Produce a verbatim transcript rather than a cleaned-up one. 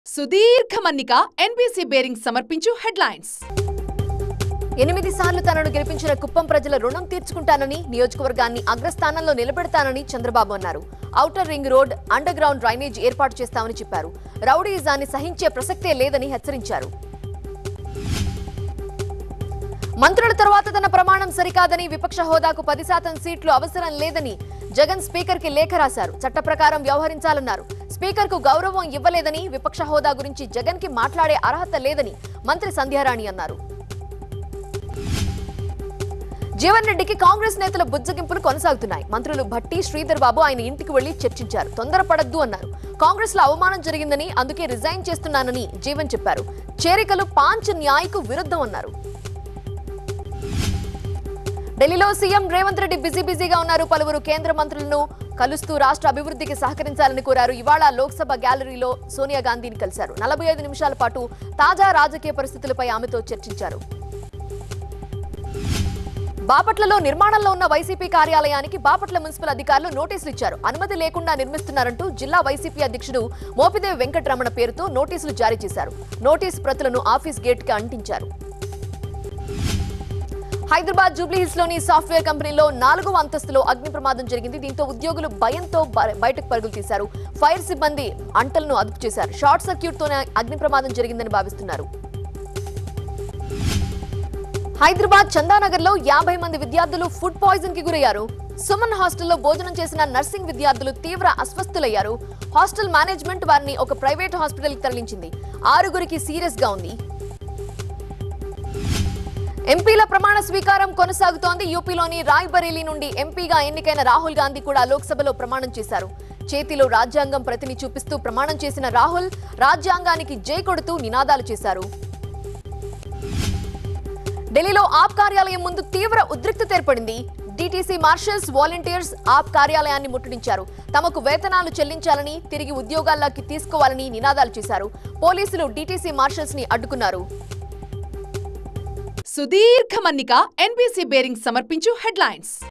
సుదీర్ఘ మన్నిక NBC bearing సమర్పించు హెడ్లైన్స్. ఎనిమిది సార్లు తనను గెలిపించిన కుప్పం ప్రజల రుణం తీర్చుకుంటానని, నియోజకవర్గాన్ని అగ్రస్థానంలో నిలబెడతానని చంద్రబాబు అన్నారు. Outer ring road, underground drainage ఏర్పాటు చేస్తామని చెప్పారు. రౌడీయిజాన్ని సహించే ప్రసక్తే లేదని హెచ్చరించారు. మంత్రుల తర్వాత తన ప్రమాణం సరికాదని, విపక్ష హోదాకు పది శాతం సీట్లు అవసరం లేదని జగన్ స్పీకర్ కి లేఖ రాశారు. చట్ట ప్రకారం వ్యవహరించాలన్నారు. స్పీకర్ కు గౌరవం ఇవ్వలేదని, విపక్ష హోదా గురించి జగన్ కి మాట్లాడే అర్హత లేదని మంత్రి సంధ్యారాణి అన్నారు. జీవన్ రెడ్డికి కాంగ్రెస్ నేతల బుజ్జగింపులు కొనసాగుతున్నాయి. మంత్రులు భట్టి, శ్రీధర్ బాబు ఆయన ఇంటికి వెళ్లి చర్చించారు. తొందరపడద్దు అన్నారు. కాంగ్రెస్ లో అవమానం జరిగిందని, అందుకే రిజైన్ చేస్తున్నానని జీవన్ చెప్పారు. చేరికలు పాంచ్ న్యాయ్కు విరుద్ధం అన్నారు. ఢిల్లీలో సీఎం రేవంత్ రెడ్డి బిజీ బిజీగా ఉన్నారు. పలువురు కేంద్ర మంత్రులను కలుస్తూ రాష్ట్ర అభివృద్ధికి సహకరించాలని కోరారు. ఇవాళ లోక్సభ గ్యాలరీలో సోనియా గాంధీని కలిశారు. నలభై ఐదు నిమిషాల పాటు తాజా రాజకీయ పరిస్థితులపై ఆమెతో చర్చించారు. బాపట్లలో నిర్మాణంలో ఉన్న వైసీపీ కార్యాలయానికి బాపట్ల మున్సిపల్ అధికారులు నోటీసులు ఇచ్చారు. అనుమతి లేకుండా నిర్మిస్తున్నారంటూ జిల్లా వైసీపీ అధ్యక్షుడు మోపిదేవి వెంకటరమణ పేరుతో నోటీసులు జారీ చేశారు. నోటీసు ప్రతులను ఆఫీస్ గేట్ కి అంటించారు. హైదరాబాద్ జూబ్లీహిల్స్ లోని సాఫ్ట్వేర్ కంపెనీలో నాలుగవ అంతస్తులో అగ్ని ప్రమాదం జరిగింది. దీంతో ఉద్యోగులు భయంతో బయటకు పరుగులు తీశారు. ఫైర్ సిబ్బంది మంటలను అదుపు చేశారు. షార్ట్ సర్క్యూట్ తోనే అగ్ని ప్రమాదం జరిగిందని భావిస్తున్నారు. హైదరాబాద్ చందానగర్ లో యాభై మంది విద్యార్థులు ఫుడ్ పాయిజన్ కి గురయ్యారు. సుమన్ హాస్టల్లో భోజనం చేసిన నర్సింగ్ విద్యార్థులు తీవ్ర అస్వస్థులయ్యారు. హాస్టల్ మేనేజ్మెంట్ వారిని ఒక ప్రైవేట్ హాస్పిటల్ కి తరలించింది. ఆరుగురికి సీరియస్ గా ఉంది. ఎంపీల ప్రమాణ స్వీకారం కొనసాగుతోంది. యూపీలోని రాయ్బరేలీ నుండి ఎంపీగా ఎన్నికైన రాహుల్ గాంధీ కూడా లోక్సభలో ప్రమాణం చేశారు. చేతిలో రాజ్యాంగం ప్రతిని చూపిస్తూ ప్రమాణం చేసిన రాహుల్ రాజ్యాంగానికి జై కొడుతూ నినాదాలు చేశారు. ఢిల్లీలో ఆప్ కార్యాలయం ముందు తీవ్ర ఉద్రిక్తత ఏర్పడింది. డీటీసీ మార్షల్స్, వాలంటీర్స్ ఆప్ కార్యాలయాన్ని ముట్టడించారు. తమకు వేతనాలు చెల్లించాలని, తిరిగి ఉద్యోగాల్లోకి తీసుకోవాలని నినాదాలు చేశారు. పోలీసులు డీటీసీ మార్షల్స్ ని అడ్డుకున్నారు. సుదీర్ఘ మన్నిక ఎన్బీసీ బేరింగ్ సమర్పించు హెడ్లైన్స్.